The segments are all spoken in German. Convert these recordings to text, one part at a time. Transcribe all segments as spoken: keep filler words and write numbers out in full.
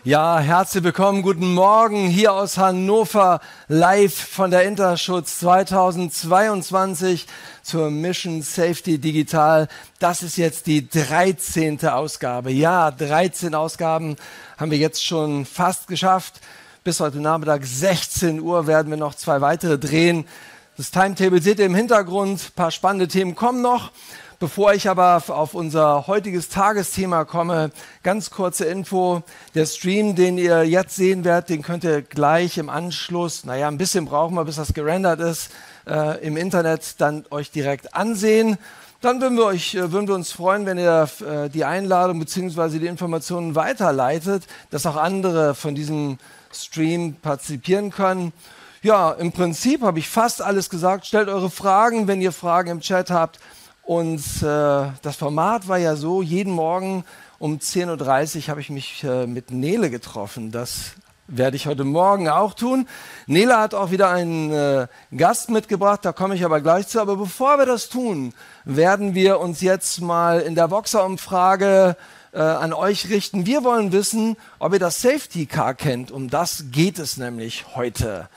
Ja, herzlich willkommen, guten Morgen hier aus Hannover, live von der Interschutz zweitausendzweiundzwanzig zur Mission Safety Digital. Das ist jetzt die dreizehnte Ausgabe. Ja, dreizehn Ausgaben haben wir jetzt schon fast geschafft. Bis heute Nachmittag sechzehn Uhr werden wir noch zwei weitere drehen. Das Timetable seht ihr im Hintergrund, ein paar spannende Themen kommen noch. Bevor ich aber auf unser heutiges Tagesthema komme, ganz kurze Info. Der Stream, den ihr jetzt sehen werdet, den könnt ihr gleich im Anschluss, naja, ein bisschen brauchen wir, bis das gerendert ist, äh, im Internet dann euch direkt ansehen. Dann würden wir, euch, äh, würden wir uns freuen, wenn ihr äh, die Einladung bzw. die Informationen weiterleitet, dass auch andere von diesem Stream partizipieren können. Ja, im Prinzip habe ich fast alles gesagt. Stellt eure Fragen, wenn ihr Fragen im Chat habt. Und äh, das Format war ja so, jeden Morgen um zehn Uhr dreißig habe ich mich äh, mit Nele getroffen. Das werde ich heute Morgen auch tun. Nele hat auch wieder einen äh, Gast mitgebracht, da komme ich aber gleich zu. Aber bevor wir das tun, werden wir uns jetzt mal in der Voxer-Umfrage äh, an euch richten. Wir wollen wissen, ob ihr das Safety Car kennt. Um das geht es nämlich heute.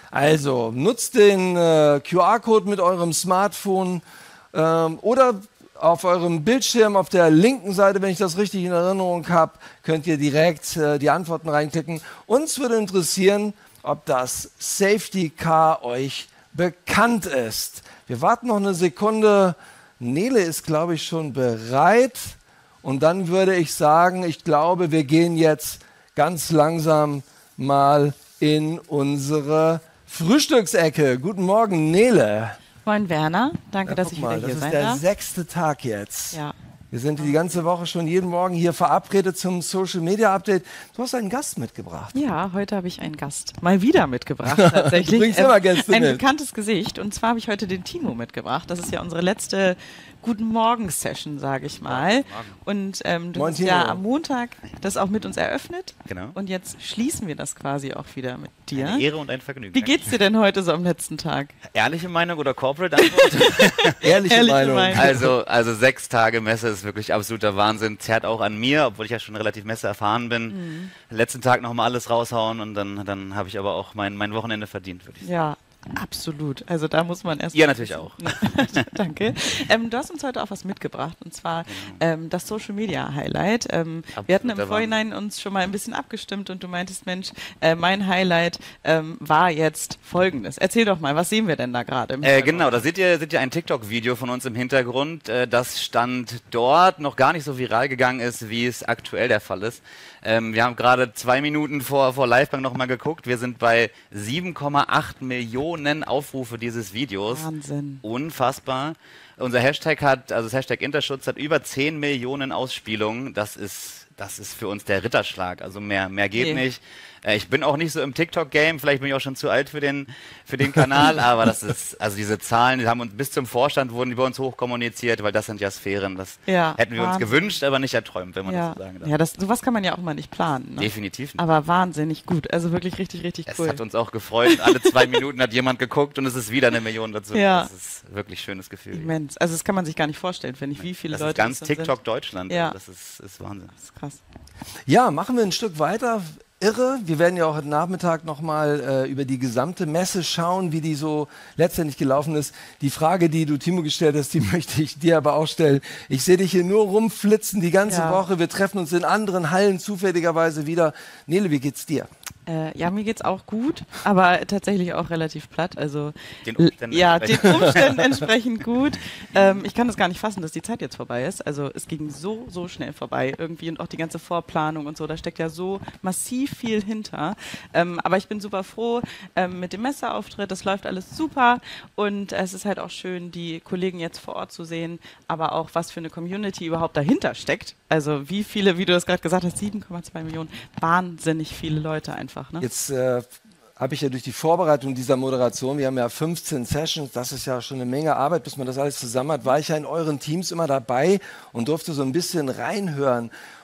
Also nutzt den äh, Q R-Code mit eurem Smartphone, Ähm, oder auf eurem Bildschirm auf der linken Seite, wenn ich das richtig in Erinnerung habe, könnt ihr direkt äh, die Antworten reinklicken. Uns würde interessieren, ob das Safety Car euch bekannt ist. Wir warten noch eine Sekunde. Nele ist, glaube ich, schon bereit. Und dann würde ich sagen, ich glaube, wir gehen jetzt ganz langsam mal in unsere Frühstücksecke. Guten Morgen, Nele. Moin Werner, danke, ja, dass ich wieder mal, hier sein darf. Das ist der sechste Tag jetzt. Ja. Wir sind die ganze Woche schon jeden Morgen hier verabredet zum Social Media Update. Du hast einen Gast mitgebracht. Ja, heute habe ich einen Gast mal wieder mitgebracht tatsächlich. Du bringst immer Gäste Ein mit. bekanntes Gesicht, und zwar habe ich heute den Timo mitgebracht. Das ist ja unsere letzte Guten Morgen-Session, sage ich mal. Und ähm, du Moin, hast ja Timo. am Montag das auch mit uns eröffnet. Genau. Und jetzt schließen wir das quasi auch wieder mit dir. Eine Ehre und ein Vergnügen. Wie geht's dir denn heute so am letzten Tag? Ehrliche Meinung oder Corporate Antwort? Ehrliche, Ehrliche Meinung. Meinung. also, also sechs Tage Messe ist wirklich absoluter Wahnsinn. Zerrt auch an mir, obwohl ich ja schon relativ Messe erfahren bin. Mhm. Letzten Tag nochmal alles raushauen und dann, dann habe ich aber auch mein, mein Wochenende verdient, würde ich sagen. Ja. Absolut. Also da muss man erst. Ja, natürlich auch. Danke. Ähm, du hast uns heute auch was mitgebracht, und zwar genau. ähm, das Social Media Highlight. Ähm, wir hatten im Vorhinein uns schon mal ein bisschen abgestimmt und du meintest, Mensch, äh, mein Highlight ähm, war jetzt folgendes. Erzähl doch mal, was sehen wir denn da gerade? Äh, genau, da seht ihr, seht ihr ein TikTok-Video von uns im Hintergrund. Äh, das Stand dort noch gar nicht so viral gegangen ist, wie es aktuell der Fall ist. Ähm, wir haben gerade zwei Minuten vor, vor Livebang nochmal geguckt. Wir sind bei sieben Komma acht Millionen Aufrufe dieses Videos. Wahnsinn. Unfassbar. Unser Hashtag hat, also das Hashtag Interschutz hat über zehn Millionen Ausspielungen. Das ist, das ist für uns der Ritterschlag. Also mehr, mehr geht Nee. nicht. Äh, ich bin auch nicht so im TikTok-Game. Vielleicht bin ich auch schon zu alt für den, für den Kanal. Aber das ist, also diese Zahlen, die haben uns bis zum Vorstand wurden die bei uns hochkommuniziert, weil das sind ja Sphären. Das Ja, hätten wir Wahnsinn. uns gewünscht, aber nicht erträumt, wenn man Ja, das so sagen darf. ja, das, sowas kann man ja auch mal nicht planen. Ne? Definitiv nicht. Aber wahnsinnig gut. Also wirklich richtig, richtig Es cool. hat uns auch gefreut. Alle zwei Minuten hat jemand geguckt und es ist wieder eine Million dazu. Ja. Das ist wirklich ein schönes Gefühl. Immens. Also das kann man sich gar nicht vorstellen, finde ich, wie viele Das Leute ist ganz das dann TikTok sind. Deutschland. Ja. Das ist, ist Wahnsinn. Das ist krass. Ja, machen wir ein Stück weiter. Irre. Wir werden ja auch heute Nachmittag nochmal äh, über die gesamte Messe schauen, wie die so letztendlich gelaufen ist. Die Frage, die du Timo gestellt hast, die möchte ich dir aber auch stellen. Ich sehe dich hier nur rumflitzen die ganze Ja. Woche. Wir treffen uns in anderen Hallen zufälligerweise wieder. Nele, wie geht's dir? Äh, ja, mir geht's auch gut, aber tatsächlich auch relativ platt. Also Den Umständen ja, den entsprechend. Umständen entsprechend gut. Ähm, ich kann das gar nicht fassen, dass die Zeit jetzt vorbei ist. Also es ging so, so schnell vorbei irgendwie, und auch die ganze Vorplanung und so, da steckt ja so massiv viel hinter. Ähm, aber ich bin super froh ähm, mit dem Messeauftritt, das läuft alles super, und es ist halt auch schön, die Kollegen jetzt vor Ort zu sehen, aber auch was für eine Community überhaupt dahinter steckt. Also wie viele, wie du das gerade gesagt hast, sieben Komma zwei Millionen, wahnsinnig viele Leute einfach. Ne? Jetzt äh, habe ich ja durch die Vorbereitung dieser Moderation, wir haben ja fünfzehn Sessions, das ist ja schon eine Menge Arbeit, bis man das alles zusammen hat, war ich ja in euren Teams immer dabei und durfte so ein bisschen reinhören.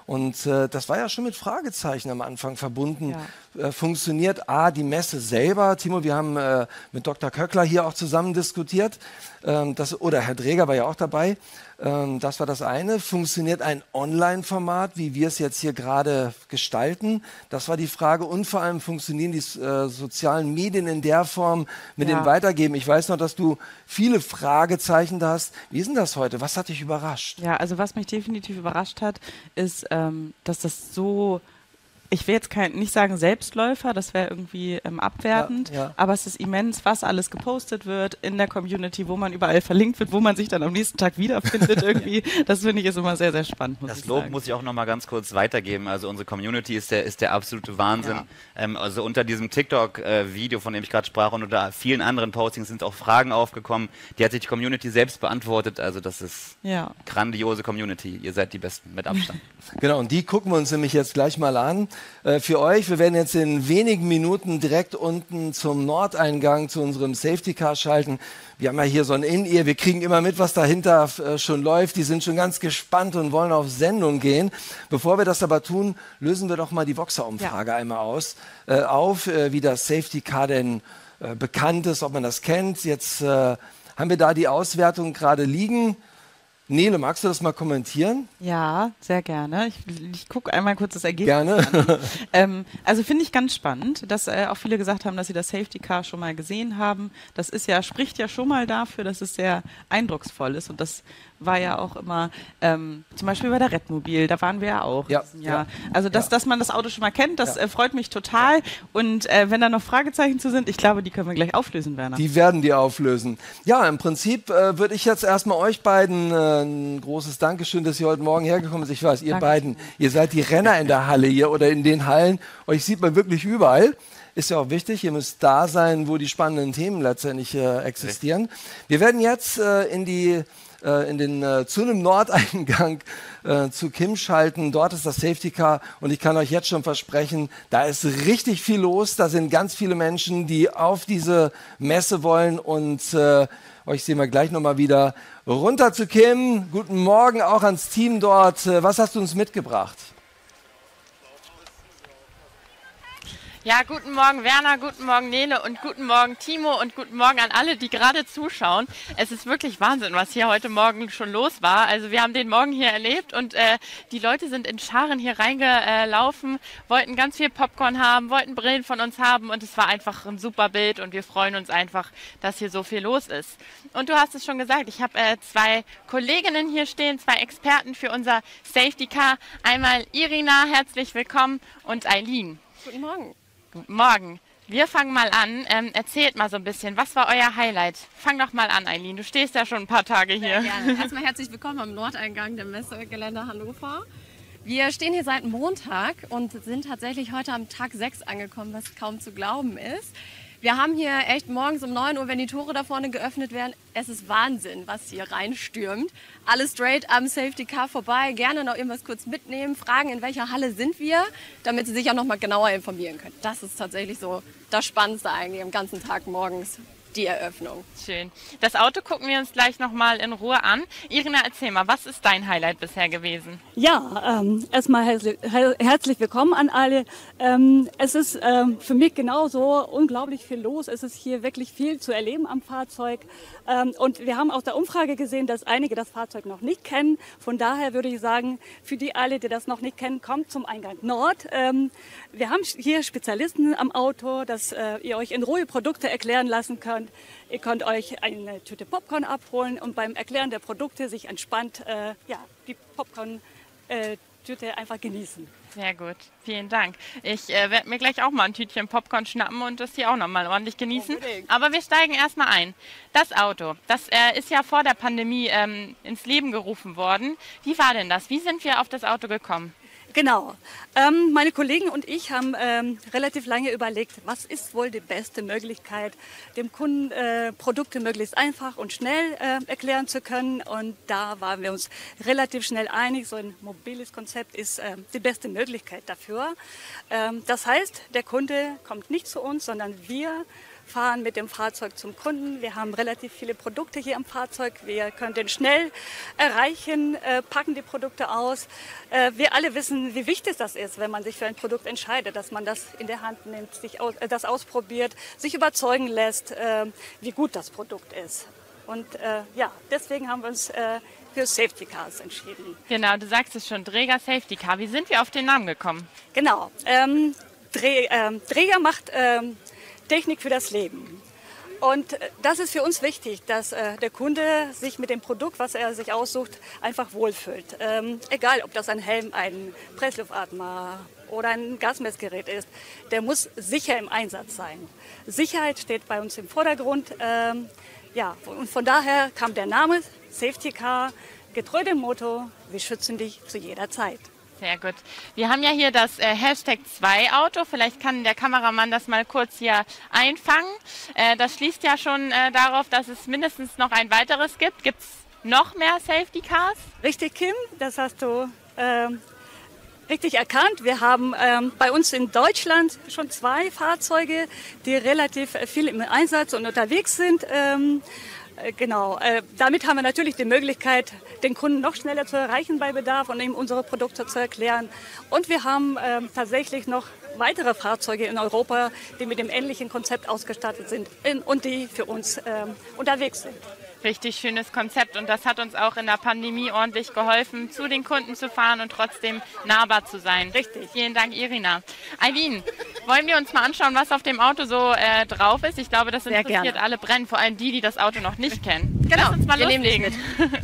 Und äh, das war ja schon mit Fragezeichen am Anfang verbunden. Ja. Äh, funktioniert A, die Messe selber? Timo, wir haben äh, mit Doktor Köckler hier auch zusammen diskutiert. Ähm, das, oder Herr Dreger war ja auch dabei. Ähm, das war das eine. Funktioniert ein Online-Format, wie wir es jetzt hier gerade gestalten? Das war die Frage. Und vor allem funktionieren die äh, sozialen Medien in der Form mit Ja. dem Weitergeben? Ich weiß noch, dass du viele Fragezeichen da hast. Wie ist denn das heute? Was hat dich überrascht? Ja, also was mich definitiv überrascht hat, ist, ähm, dass das so, ich will jetzt kein, nicht sagen Selbstläufer, das wäre irgendwie ähm, abwertend, Ja, ja. aber es ist immens, was alles gepostet wird in der Community, wo man überall verlinkt wird, wo man sich dann am nächsten Tag wiederfindet irgendwie. Das finde ich ist immer sehr, sehr spannend, muss Das ich Lob sagen. muss ich auch noch mal ganz kurz weitergeben. Also unsere Community ist der, ist der absolute Wahnsinn. Ja. Ähm, also unter diesem TikTok-Video, von dem ich gerade sprach, und unter vielen anderen Postings sind auch Fragen aufgekommen. Die hat sich die Community selbst beantwortet. Also das ist Ja. grandiose Community. Ihr seid die Besten, mit Abstand. Genau, und die gucken wir uns nämlich jetzt gleich mal an. Äh, für euch, wir werden jetzt in wenigen Minuten direkt unten zum Nordeingang zu unserem Safety Car schalten. Wir haben ja hier so ein In-Ear, wir kriegen immer mit, was dahinter äh, schon läuft. Die sind schon ganz gespannt und wollen auf Sendung gehen. Bevor wir das aber tun, lösen wir doch mal die Voxer-Umfrage Ja. einmal aus, äh, auf, äh, wie das Safety Car denn äh, bekannt ist, ob man das kennt. Jetzt äh, haben wir da die Auswertung gerade liegen. Nele, magst du das mal kommentieren? Ja, sehr gerne. Ich, ich gucke einmal kurz das Ergebnis Gerne. an. ähm, also finde ich ganz spannend, dass äh, auch viele gesagt haben, dass sie das Safety Car schon mal gesehen haben. Das ist ja, spricht ja schon mal dafür, dass es sehr eindrucksvoll ist. Und das war ja auch immer, ähm, zum Beispiel bei der Redmobil, da waren wir ja auch Ja, in diesem Jahr. ja. Also, dass, Ja. dass man das Auto schon mal kennt, das Ja. äh, freut mich total. Und äh, wenn da noch Fragezeichen zu sind, ich glaube, die können wir gleich auflösen, Werner. Die werden die auflösen. Ja, im Prinzip äh, würde ich jetzt erstmal euch beiden äh, ein großes Dankeschön, dass ihr heute Morgen hergekommen seid. Ich weiß, ihr Danke. beiden, ihr seid die Renner in der Halle hier oder in den Hallen. Euch sieht man wirklich überall. Ist ja auch wichtig, ihr müsst da sein, wo die spannenden Themen letztendlich äh, existieren. Wir werden jetzt äh, in die äh, in den äh, zu einem Nordeingang äh, zu Kim schalten. Dort ist das Safety Car und ich kann euch jetzt schon versprechen, da ist richtig viel los. Da sind ganz viele Menschen, die auf diese Messe wollen und äh, euch sehen wir gleich nochmal wieder. Runter zu Kim. Guten Morgen auch ans Team dort. Äh, Was hast du uns mitgebracht? Ja, guten Morgen Werner, guten Morgen Nele und guten Morgen Timo und guten Morgen an alle, die gerade zuschauen. Es ist wirklich Wahnsinn, was hier heute Morgen schon los war. Also wir haben den Morgen hier erlebt und äh, die Leute sind in Scharen hier reingelaufen, wollten ganz viel Popcorn haben, wollten Brillen von uns haben und es war einfach ein super Bild und wir freuen uns einfach, dass hier so viel los ist. Und du hast es schon gesagt, ich habe äh, zwei Kolleginnen hier stehen, zwei Experten für unser Safety Car. Einmal Irina, herzlich willkommen, und Eileen. Guten Morgen. Guten Morgen. Wir fangen mal an. Ähm, erzählt mal so ein bisschen, was war euer Highlight? Fang doch mal an, Eileen. Du stehst ja schon ein paar Tage hier. Ja, erstmal herzlich willkommen am Nordeingang der Messegelände Hannover. Wir stehen hier seit Montag und sind tatsächlich heute am Tag sechs angekommen, was kaum zu glauben ist. Wir haben hier echt morgens um neun Uhr, wenn die Tore da vorne geöffnet werden, es ist Wahnsinn, was hier reinstürmt. Alles straight am Safety Car vorbei, gerne noch irgendwas kurz mitnehmen, fragen, in welcher Halle sind wir, damit Sie sich auch noch mal genauer informieren können. Das ist tatsächlich so das Spannendste eigentlich am ganzen Tag morgens, die Eröffnung. Schön. Das Auto gucken wir uns gleich noch mal in Ruhe an. Irina, erzähl mal, was ist dein Highlight bisher gewesen? Ja, ähm, erstmal herzlich, her herzlich willkommen an alle. Ähm, es ist ähm, für mich genauso unglaublich viel los. Es ist hier wirklich viel zu erleben am Fahrzeug. Ähm, und wir haben aus der Umfrage gesehen, dass einige das Fahrzeug noch nicht kennen. Von daher würde ich sagen, für die alle, die das noch nicht kennen, kommt zum Eingang Nord. Ähm, wir haben hier Spezialisten am Auto, dass äh, ihr euch in Ruhe Produkte erklären lassen könnt. Ihr könnt euch eine Tüte Popcorn abholen und beim Erklären der Produkte sich entspannt äh, ja, die Popcorn-Tüte einfach genießen. Sehr gut, vielen Dank. Ich äh, werde mir gleich auch mal ein Tütchen Popcorn schnappen und das hier auch noch mal ordentlich genießen. Unbedingt. Aber wir steigen erstmal ein. Das Auto, das äh, ist ja vor der Pandemie ähm, ins Leben gerufen worden. Wie war denn das? Wie sind wir auf das Auto gekommen? Genau. Ähm, meine Kollegen und ich haben ähm, relativ lange überlegt, was ist wohl die beste Möglichkeit, dem Kunden äh, Produkte möglichst einfach und schnell äh, erklären zu können. Und da waren wir uns relativ schnell einig, so ein mobiles Konzept ist äh, die beste Möglichkeit dafür. Ähm, das heißt, der Kunde kommt nicht zu uns, sondern wir fahren mit dem Fahrzeug zum Kunden. Wir haben relativ viele Produkte hier am Fahrzeug. Wir können den schnell erreichen, äh, packen die Produkte aus. Äh, wir alle wissen, wie wichtig das ist, wenn man sich für ein Produkt entscheidet, dass man das in der Hand nimmt, sich aus, äh, das ausprobiert, sich überzeugen lässt, äh, wie gut das Produkt ist. Und äh, ja, deswegen haben wir uns äh, für Safety Cars entschieden. Genau, du sagst es schon, Dräger Safety Car. Wie sind wir auf den Namen gekommen? Genau, ähm, Dreh, ähm, Dräger macht ähm, Technik für das Leben. Und äh, das ist für uns wichtig, dass äh, der Kunde sich mit dem Produkt, was er sich aussucht, einfach wohlfühlt. Ähm, egal, ob das ein Helm, ein Pressluftatmer oder ein Gasmessgerät ist, der muss sicher im Einsatz sein. Sicherheit steht bei uns im Vordergrund. Ähm, ja, und von daher kam der Name Safety Car, getreu dem Motto, wir schützen dich zu jeder Zeit. Sehr gut. Wir haben ja hier das äh, Hashtag zwei Auto. Vielleicht kann der Kameramann das mal kurz hier einfangen. Äh, das schließt ja schon äh, darauf, dass es mindestens noch ein weiteres gibt. Gibt es noch mehr Safety Cars? Richtig, Kim, das hast du ähm, richtig erkannt. Wir haben ähm, bei uns in Deutschland schon zwei Fahrzeuge, die relativ viel im Einsatz und unterwegs sind. Ähm, Genau, äh, damit haben wir natürlich die Möglichkeit, den Kunden noch schneller zu erreichen bei Bedarf und ihm unsere Produkte zu erklären. Und wir haben äh, tatsächlich noch weitere Fahrzeuge in Europa, die mit dem ähnlichen Konzept ausgestattet sind in, und die für uns äh, unterwegs sind. Richtig schönes Konzept und das hat uns auch in der Pandemie ordentlich geholfen, zu den Kunden zu fahren und trotzdem nahbar zu sein. Richtig. Vielen Dank, Irina. Eileen, wollen wir uns mal anschauen, was auf dem Auto so äh, drauf ist? Ich glaube, das interessiert alle brennend, vor allem die, die das Auto noch nicht kennen. Genau, Lass uns mal wir nehmen dich loslegen.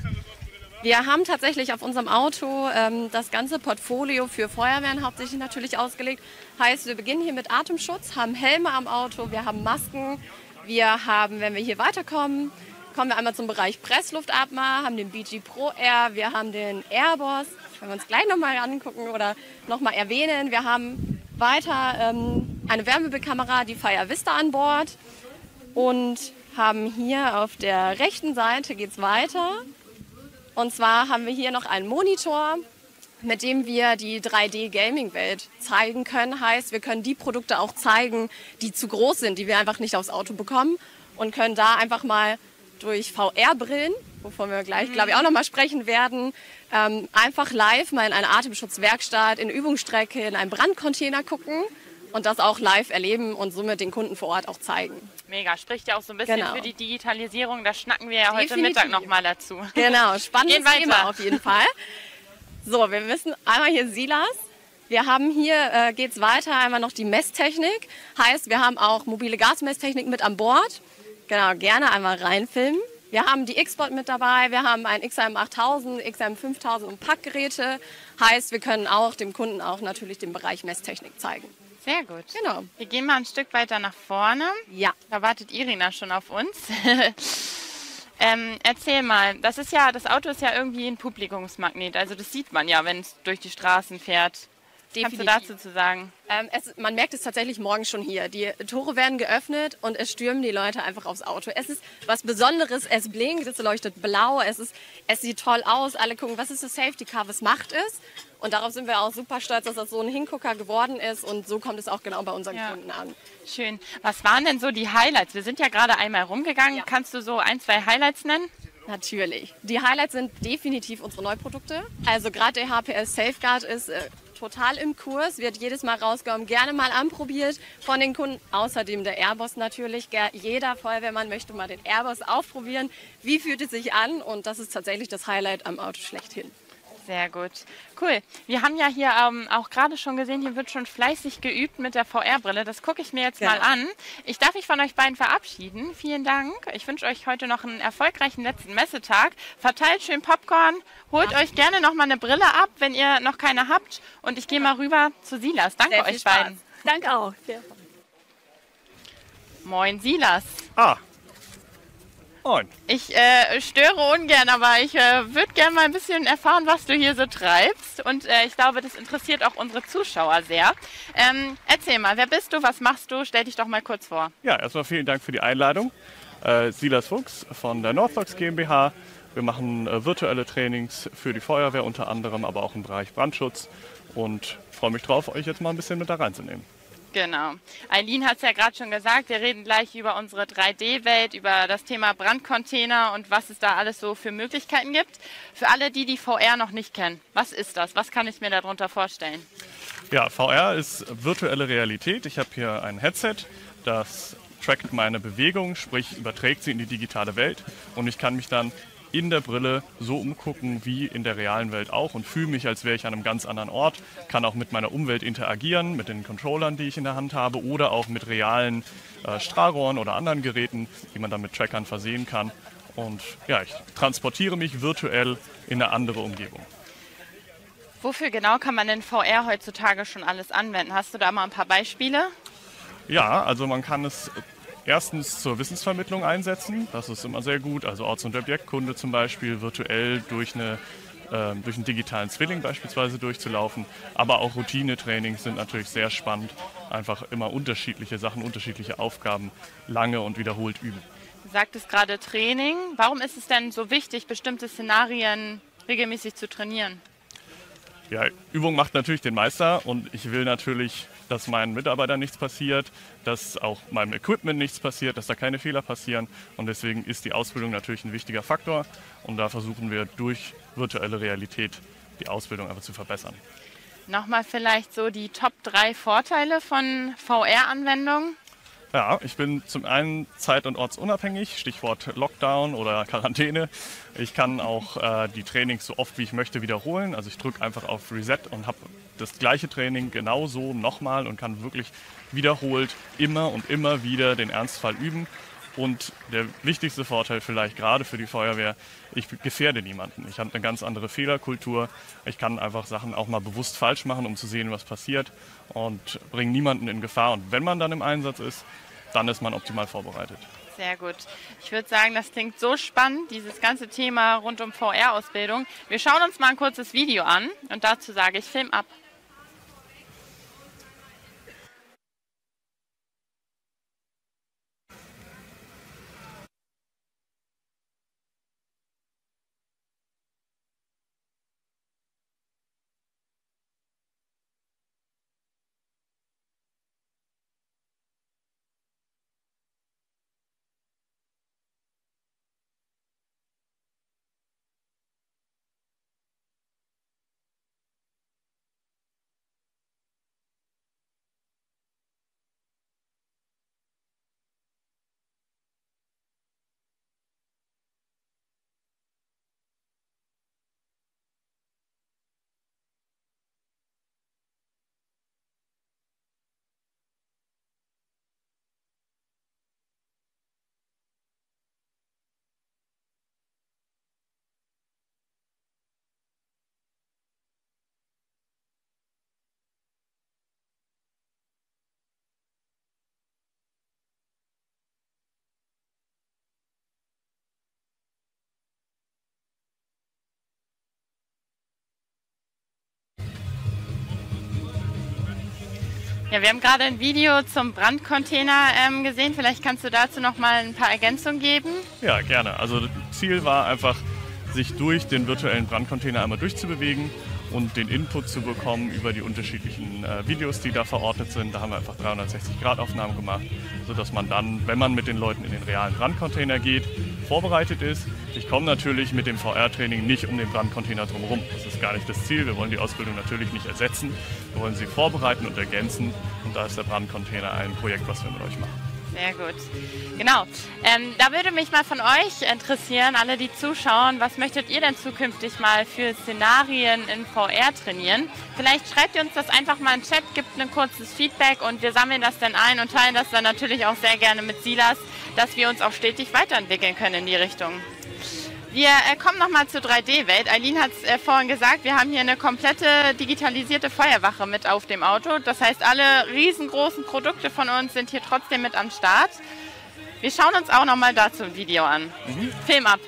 Wir haben tatsächlich auf unserem Auto ähm, das ganze Portfolio für Feuerwehren hauptsächlich natürlich ausgelegt. Heißt, wir beginnen hier mit Atemschutz, haben Helme am Auto, wir haben Masken, wir haben, wenn wir hier weiterkommen, kommen wir einmal zum Bereich Pressluftatmer, haben den B G Pro Air, wir haben den Airboss, wenn wir uns gleich nochmal angucken oder nochmal erwähnen. Wir haben weiter ähm, eine Wärmebildkamera, die Fire Vista an Bord und haben hier auf der rechten Seite geht es weiter. Und zwar haben wir hier noch einen Monitor, mit dem wir die drei D Gaming Welt zeigen können. Heißt, wir können die Produkte auch zeigen, die zu groß sind, die wir einfach nicht aufs Auto bekommen und können da einfach mal durch V R-Brillen, wovon wir gleich, glaube ich, auch noch mal sprechen werden, ähm, einfach live mal in eine Atemschutzwerkstatt, in Übungsstrecke, in einen Brandcontainer gucken und das auch live erleben und somit den Kunden vor Ort auch zeigen. Mega, spricht ja auch so ein bisschen Genau. für die Digitalisierung. Da schnacken wir ja heute Definitiv. Mittag noch mal dazu. Genau, spannendes Gehen weiter. Thema auf jeden Fall. So, wir müssen einmal hier Silas. Wir haben hier, äh, geht es weiter, einmal noch die Messtechnik. Heißt, wir haben auch mobile Gasmesstechnik mit an Bord. Genau, gerne einmal reinfilmen. Wir haben die X-Bot mit dabei, wir haben ein X M achttausend, X M fünftausend und Packgeräte. Heißt, wir können auch dem Kunden auch natürlich den Bereich Messtechnik zeigen. Sehr gut. Genau. Wir gehen mal ein Stück weiter nach vorne. Ja. Da wartet Irina schon auf uns. ähm, erzähl mal, das ist ja, das Auto ist ja irgendwie ein Publikumsmagnet. Also das sieht man ja, wenn es durch die Straßen fährt. Definitiv. Kannst du dazu zu sagen? Ähm, es, man merkt es tatsächlich morgen schon hier. Die Tore werden geöffnet und es stürmen die Leute einfach aufs Auto. Es ist was Besonderes, es blinkt, es leuchtet blau, es, ist, es sieht toll aus. Alle gucken, was ist das Safety Car, was macht es? Und darauf sind wir auch super stolz, dass das so ein Hingucker geworden ist und so kommt es auch genau bei unseren Ja. Kunden an. Schön. Was waren denn so die Highlights? Wir sind ja gerade einmal rumgegangen. Ja. Kannst du so ein, zwei Highlights nennen? Natürlich. Die Highlights sind definitiv unsere Neuprodukte. Also gerade der H P S Safeguard ist äh, total im Kurs, wird jedes Mal rausgekommen, gerne mal anprobiert von den Kunden. Außerdem der Airboss natürlich. Ger- Jeder Feuerwehrmann möchte mal den Airboss aufprobieren. Wie fühlt es sich an? Und das ist tatsächlich das Highlight am Auto schlechthin. Sehr gut. Cool. Wir haben ja hier ähm, auch gerade schon gesehen, hier wird schon fleißig geübt mit der V R-Brille. Das gucke ich mir jetzt Genau. mal an. Ich darf mich von euch beiden verabschieden. Vielen Dank. Ich wünsche euch heute noch einen erfolgreichen letzten Messetag. Verteilt schön Popcorn. Holt euch gerne noch mal eine Brille ab, wenn ihr noch keine habt. Und ich gehe mal rüber zu Silas. Danke Sehr viel euch Spaß. beiden. Danke auch. Moin Silas. Ah. Moin. Ich äh, störe ungern, aber ich äh, würde gerne mal ein bisschen erfahren, was du hier so treibst. Und äh, ich glaube, das interessiert auch unsere Zuschauer sehr. Ähm, erzähl mal, wer bist du, was machst du? Stell dich doch mal kurz vor. Ja, erstmal vielen Dank für die Einladung. Äh, Silas Fuchs von der Northvox GmbH. Wir machen äh, virtuelle Trainings für die Feuerwehr unter anderem, aber auch im Bereich Brandschutz. Und freue mich drauf, euch jetzt mal ein bisschen mit da reinzunehmen. Genau. Eileen hat es ja gerade schon gesagt, wir reden gleich über unsere drei D Welt, über das Thema Brandcontainer und was es da alles so für Möglichkeiten gibt. Für alle, die die V R noch nicht kennen, was ist das? Was kann ich mir darunter vorstellen? Ja, V R ist virtuelle Realität. Ich habe hier ein Headset, das trackt meine Bewegung, sprich überträgt sie in die digitale Welt und ich kann mich dann in der Brille so umgucken wie in der realen Welt auch und fühle mich, als wäre ich an einem ganz anderen Ort, kann auch mit meiner Umwelt interagieren, mit den Controllern, die ich in der Hand habe oder auch mit realen äh, Strahlrohren oder anderen Geräten, die man dann mit Trackern versehen kann. Und ja, ich transportiere mich virtuell in eine andere Umgebung. Wofür genau kann man denn V R heutzutage schon alles anwenden? Hast du da mal ein paar Beispiele? Ja, also man kann es erstens zur Wissensvermittlung einsetzen, das ist immer sehr gut, also Orts- und Objektkunde zum Beispiel, virtuell durch, eine, äh, durch einen digitalen Zwilling beispielsweise durchzulaufen, aber auch Routinetrainings sind natürlich sehr spannend, einfach immer unterschiedliche Sachen, unterschiedliche Aufgaben lange und wiederholt üben. Du sagtest gerade Training, warum ist es denn so wichtig, bestimmte Szenarien regelmäßig zu trainieren? Ja, Übung macht natürlich den Meister und ich will natürlich, dass meinen Mitarbeitern nichts passiert, dass auch meinem Equipment nichts passiert, dass da keine Fehler passieren und deswegen ist die Ausbildung natürlich ein wichtiger Faktor und da versuchen wir durch virtuelle Realität die Ausbildung einfach zu verbessern. Nochmal vielleicht so die Top drei Vorteile von V R-Anwendungen? Ja, ich bin zum einen zeit- und ortsunabhängig, Stichwort Lockdown oder Quarantäne. Ich kann auch äh, die Trainings so oft wie ich möchte wiederholen. Also ich drücke einfach auf Reset und habe das gleiche Training genauso nochmal und kann wirklich wiederholt immer und immer wieder den Ernstfall üben. Und der wichtigste Vorteil vielleicht gerade für die Feuerwehr, ich gefährde niemanden. Ich habe eine ganz andere Fehlerkultur. Ich kann einfach Sachen auch mal bewusst falsch machen, um zu sehen, was passiert und bringe niemanden in Gefahr. Und wenn man dann im Einsatz ist, dann ist man optimal vorbereitet. Sehr gut. Ich würde sagen, das klingt so spannend, dieses ganze Thema rund um V R-Ausbildung. Wir schauen uns mal ein kurzes Video an und dazu sage ich Film ab. Ja, wir haben gerade ein Video zum Brandcontainer ähm, gesehen. Vielleicht kannst du dazu noch mal ein paar Ergänzungen geben. Ja, gerne. Also das Ziel war einfach, sich durch den virtuellen Brandcontainer einmal durchzubewegen und den Input zu bekommen über die unterschiedlichen äh, Videos, die da verortet sind. Da haben wir einfach dreihundertsechzig Grad Aufnahmen gemacht, sodass man dann, wenn man mit den Leuten in den realen Brandcontainer geht, vorbereitet ist. Ich komme natürlich mit dem V R-Training nicht um den Brandcontainer drumherum. Das ist gar nicht das Ziel. Wir wollen die Ausbildung natürlich nicht ersetzen. Wir wollen sie vorbereiten und ergänzen. Und da ist der Brandcontainer ein Projekt, was wir mit euch machen. Sehr gut. Genau. Ähm, da würde mich mal von euch interessieren, alle, die zuschauen, was möchtet ihr denn zukünftig mal für Szenarien in V R trainieren? Vielleicht schreibt ihr uns das einfach mal in den Chat, gibt ein kurzes Feedback und wir sammeln das dann ein und teilen das dann natürlich auch sehr gerne mit Silas, dass wir uns auch stetig weiterentwickeln können in die Richtung. Wir äh, kommen nochmal zur drei D Welt. Eileen hat es äh, vorhin gesagt, wir haben hier eine komplette digitalisierte Feuerwache mit auf dem Auto. Das heißt, alle riesengroßen Produkte von uns sind hier trotzdem mit am Start. Wir schauen uns auch nochmal dazu ein Video an. Mhm. Film ab.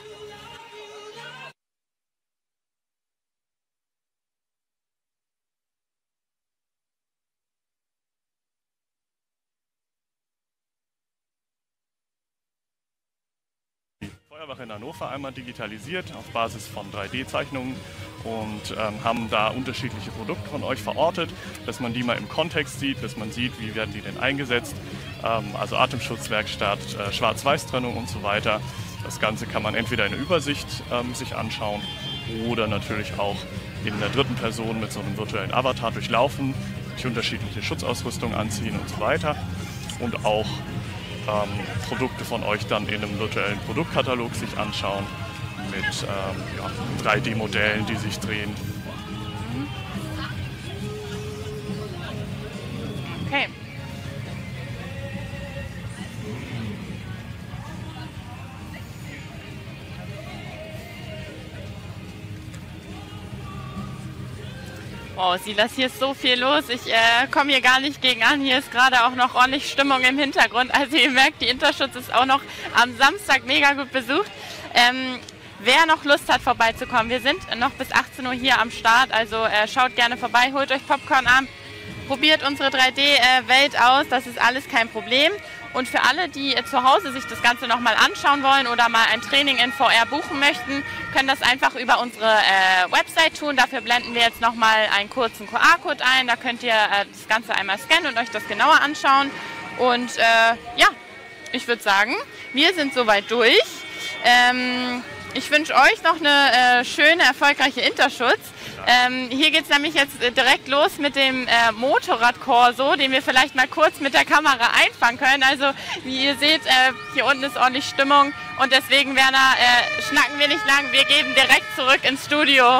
Feuerwache in Hannover einmal digitalisiert auf Basis von drei D Zeichnungen und ähm, haben da unterschiedliche Produkte von euch verortet, dass man die mal im Kontext sieht, dass man sieht, wie werden die denn eingesetzt. Ähm, also Atemschutzwerkstatt, äh, Schwarz-Weiß-Trennung und so weiter. Das Ganze kann man entweder in der Übersicht ähm, sich anschauen oder natürlich auch in der dritten Person mit so einem virtuellen Avatar durchlaufen, die unterschiedliche Schutzausrüstung anziehen und so weiter. Und auch ähm, Produkte von euch dann in einem virtuellen Produktkatalog sich anschauen mit ähm, ja, drei D Modellen, die sich drehen. Okay. Wow, Silas, hier ist so viel los. Ich äh, komme hier gar nicht gegen an. Hier ist gerade auch noch ordentlich Stimmung im Hintergrund. Also ihr merkt, die Interschutz ist auch noch am Samstag mega gut besucht. Ähm, wer noch Lust hat, vorbeizukommen, wir sind noch bis achtzehn Uhr hier am Start. Also äh, schaut gerne vorbei, holt euch Popcorn ab, probiert unsere drei D-Welt aus. Das ist alles kein Problem. Und für alle, die zu Hause sich das Ganze nochmal anschauen wollen oder mal ein Training in V R buchen möchten, können das einfach über unsere äh, Website tun. Dafür blenden wir jetzt nochmal einen kurzen Q R-Code ein. Da könnt ihr äh, das Ganze einmal scannen und euch das genauer anschauen. Und äh, ja, ich würde sagen, wir sind soweit durch. Ähm, ich wünsche euch noch eine äh, schöne, erfolgreiche Interschutz. Ähm, hier geht es nämlich jetzt äh, direkt los mit dem äh, Motorradkorso, den wir vielleicht mal kurz mit der Kamera einfangen können. Also wie ihr seht, äh, hier unten ist ordentlich Stimmung und deswegen, Werner, äh, schnacken wir nicht lang, wir geben direkt zurück ins Studio.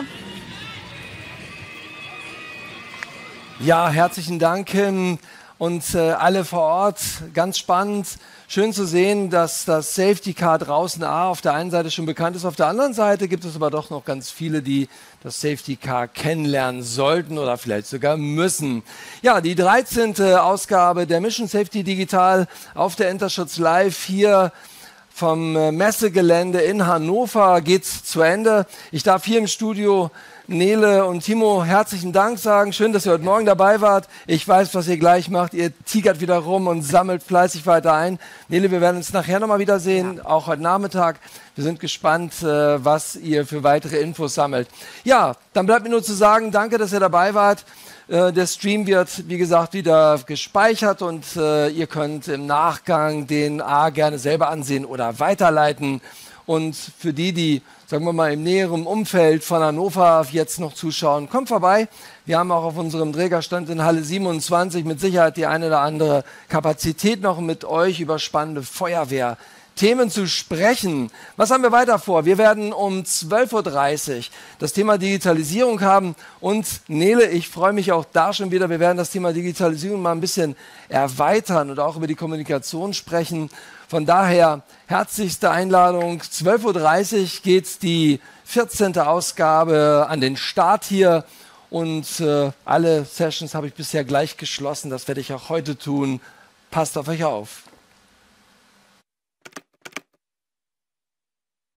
Ja, herzlichen Dank Kim und äh, alle vor Ort, ganz spannend. Schön zu sehen, dass das Safety Car draußen A auf der einen Seite schon bekannt ist. Auf der anderen Seite gibt es aber doch noch ganz viele, die das Safety Car kennenlernen sollten oder vielleicht sogar müssen. Ja, die dreizehnte Ausgabe der Mission Safety Digital auf der Interschutz Live hier vom Messegelände in Hannover geht's zu Ende. Ich darf hier im Studio Nele und Timo herzlichen Dank sagen. Schön, dass ihr heute Morgen dabei wart. Ich weiß, was ihr gleich macht. Ihr tigert wieder rum und sammelt fleißig weiter ein. Nele, wir werden uns nachher nochmal wiedersehen, ja. Auch heute Nachmittag. Wir sind gespannt, was ihr für weitere Infos sammelt. Ja, dann bleibt mir nur zu sagen, danke, dass ihr dabei wart. Der Stream wird, wie gesagt, wieder gespeichert und ihr könnt im Nachgang den A gerne selber ansehen oder weiterleiten. Und für die, die, sagen wir mal, im näheren Umfeld von Hannover jetzt noch zuschauen, kommt vorbei. Wir haben auch auf unserem Trägerstand in Halle siebenundzwanzig mit Sicherheit die eine oder andere Kapazität noch mit euch über spannende Feuerwehrthemen zu sprechen. Was haben wir weiter vor? Wir werden um zwölf Uhr dreißig das Thema Digitalisierung haben. Und Nele, ich freue mich auch da schon wieder. Wir werden das Thema Digitalisierung mal ein bisschen erweitern und auch über die Kommunikation sprechen. Von daher herzlichste Einladung. zwölf Uhr dreißig geht die vierzehnte Ausgabe an den Start hier. Und äh, alle Sessions habe ich bisher gleich geschlossen. Das werde ich auch heute tun. Passt auf euch auf.